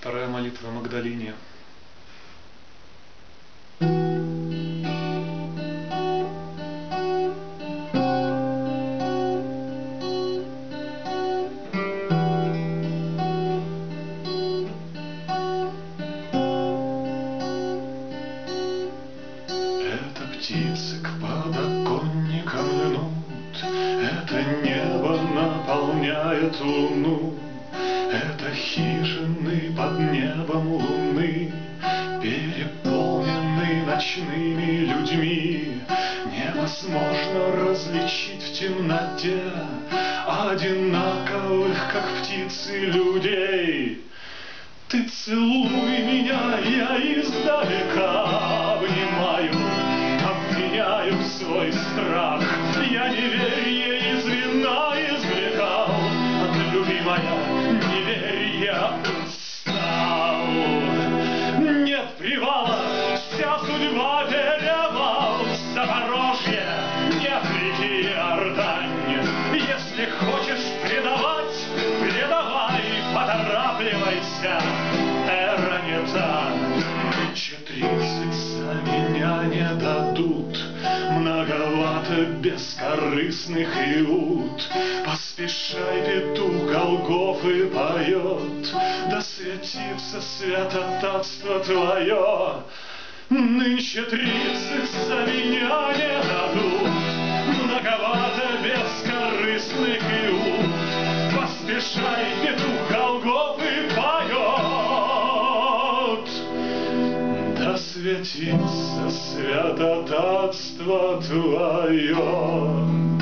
Вторая молитва Магдалине. Это птицы к подоконникам льнут, это небо наполняет луну, это хижины под небом луны, переполнены ночными людьми. Невозможно различить в темноте одинаковых, как птицы, людей. Ты целуй меня, я издалека обнимаю, обвиняю в свой страх. Я неверие из вина извлекал, от любимая неверие устал. Нет привала, вся судьба перевал, Запорожье, нет реки Иордань. Если хочешь предавать, предавай, поторапливайся, эра не та. 30 за меня не дадут, многовато бескорыстных иуд. Поспешай, петух Голгофы поет, да святится святотатство твое. Нынче 30 за меня не дадут, многовато бескорыстных иуд. Поспешай, петух Голгофы поет, да святится святотатство твое.